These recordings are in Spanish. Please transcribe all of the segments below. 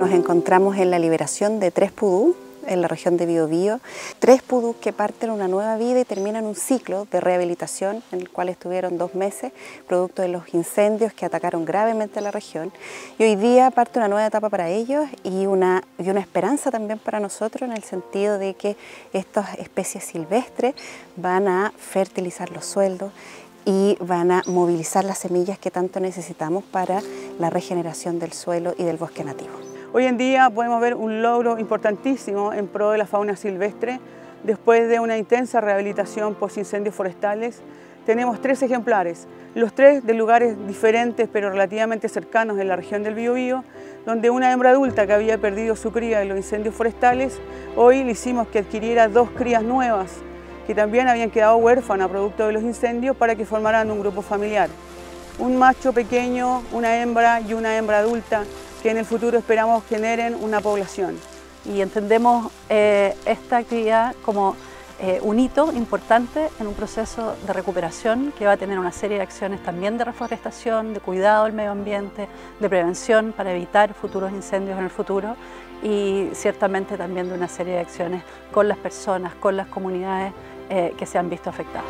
Nos encontramos en la liberación de 3 pudú en la región de Biobío, 3 pudús que parten una nueva vida y terminan un ciclo de rehabilitación en el cual estuvieron 2 meses, producto de los incendios que atacaron gravemente a la región. Y hoy día parte una nueva etapa para ellos y una esperanza también para nosotros, en el sentido de que estas especies silvestres van a fertilizar los suelos y van a movilizar las semillas que tanto necesitamos para la regeneración del suelo y del bosque nativo. Hoy en día podemos ver un logro importantísimo en pro de la fauna silvestre. Después de una intensa rehabilitación post incendios forestales, tenemos 3 ejemplares, los 3 de lugares diferentes pero relativamente cercanos en la región del Biobío, donde una hembra adulta que había perdido su cría en los incendios forestales, hoy le hicimos que adquiriera 2 crías nuevas, que también habían quedado huérfanas producto de los incendios, para que formaran un grupo familiar. Un macho pequeño, una hembra y una hembra adulta, que en el futuro esperamos generen una población. Y entendemos esta actividad como un hito importante en un proceso de recuperación que va a tener una serie de acciones también de reforestación, de cuidado del medio ambiente, de prevención para evitar futuros incendios en el futuro, y ciertamente también de una serie de acciones con las personas, con las comunidades que se han visto afectadas.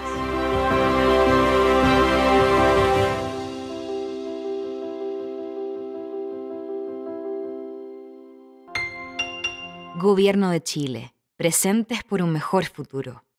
Gobierno de Chile, presentes por un mejor futuro.